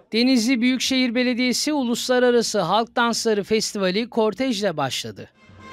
Denizli Büyükşehir Belediyesi Uluslararası Halk Dansları Festivali kortejle başladı.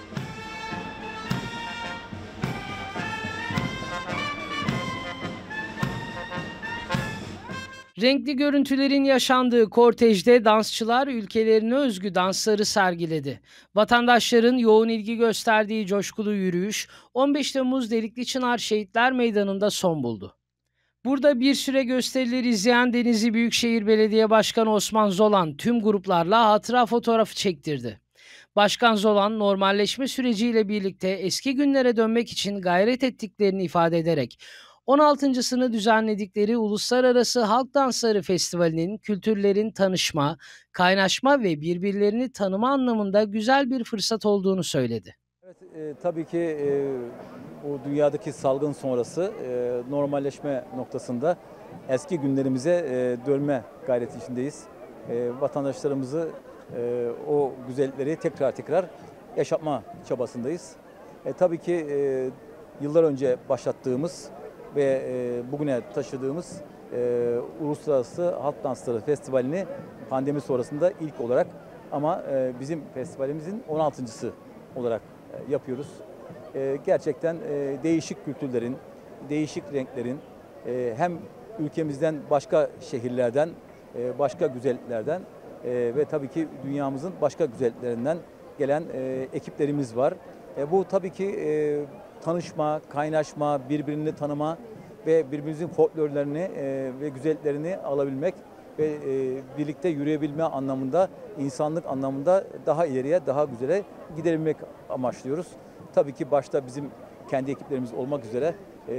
Renkli görüntülerin yaşandığı kortejde dansçılar ülkelerine özgü dansları sergiledi. Vatandaşların yoğun ilgi gösterdiği coşkulu yürüyüş 15 Temmuz Delikli Çınar Şehitler Meydanı'nda son buldu. Burada bir süre gösterileri izleyen Denizli Büyükşehir Belediye Başkanı Osman Zolan tüm gruplarla hatıra fotoğrafı çektirdi. Başkan Zolan, normalleşme süreciyle birlikte eski günlere dönmek için gayret ettiklerini ifade ederek, 16.sını düzenledikleri Uluslararası Halk Dansları Festivali'nin kültürlerin tanışma, kaynaşma ve birbirlerini tanıma anlamında güzel bir fırsat olduğunu söyledi. Evet, tabii ki bu dünyadaki salgın sonrası normalleşme noktasında eski günlerimize dönme gayreti içindeyiz. Vatandaşlarımızı o güzellikleri tekrar yaşatma çabasındayız. Tabii ki yıllar önce başlattığımız ve bugüne taşıdığımız Uluslararası Halk Dansları Festivali'ni pandemi sonrasında ilk olarak ama bizim festivalimizin 16.sı olarak yapıyoruz. Gerçekten değişik kültürlerin, değişik renklerin hem ülkemizden başka şehirlerden, başka güzelliklerden ve tabii ki dünyamızın başka güzelliklerinden gelen ekiplerimiz var. Bu tabii ki tanışma, kaynaşma, birbirini tanıma ve birbirimizin folklorlarını ve güzelliklerini alabilmek ve birlikte yürüyebilme anlamında, insanlık anlamında daha ileriye, daha güzele gidebilmek amaçlıyoruz. Tabii ki başta bizim kendi ekiplerimiz olmak üzere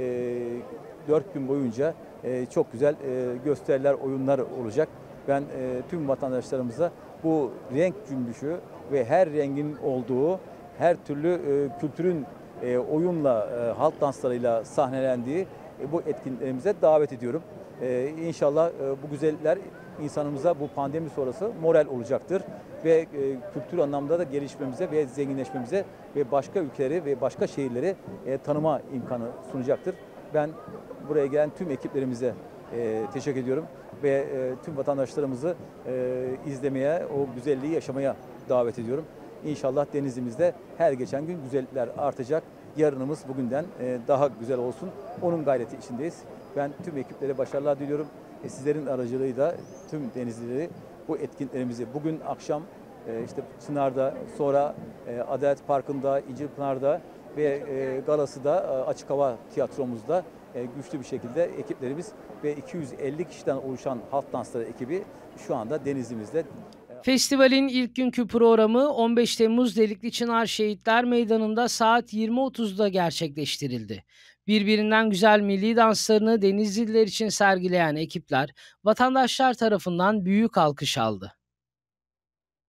4 gün boyunca çok güzel gösteriler, oyunlar olacak. Ben tüm vatandaşlarımıza bu renk cümbüşü ve her rengin olduğu, her türlü kültürün oyunla, halk danslarıyla sahnelendiği bu etkinliklerimize davet ediyorum. İnşallah bu güzellikler insanımıza bu pandemi sonrası moral olacaktır ve kültür anlamda da gelişmemize ve zenginleşmemize ve başka ülkeleri ve başka şehirleri tanıma imkanı sunacaktır. Ben buraya gelen tüm ekiplerimize teşekkür ediyorum ve tüm vatandaşlarımızı izlemeye, o güzelliği yaşamaya davet ediyorum. İnşallah Denizli'mizde her geçen gün güzellikler artacak. Yarınımız bugünden daha güzel olsun. Onun gayreti içindeyiz. Ben tüm ekiplere başarılar diliyorum. Sizlerin aracılığıyla tüm Denizlileri bu etkinliklerimizi bugün akşam işte Çınar'da, sonra Adalet Parkı'nda, İncilpınar'da ve galası da açık hava tiyatromuzda güçlü bir şekilde ekiplerimiz ve 250 kişiden oluşan halk dansları ekibi şu anda Denizli'mizde. Festivalin ilk günkü programı 15 Temmuz Delikli Çınar Şehitler Meydanı'nda saat 20.30'da gerçekleştirildi. Birbirinden güzel milli danslarını Denizliler için sergileyen ekipler, vatandaşlar tarafından büyük alkış aldı.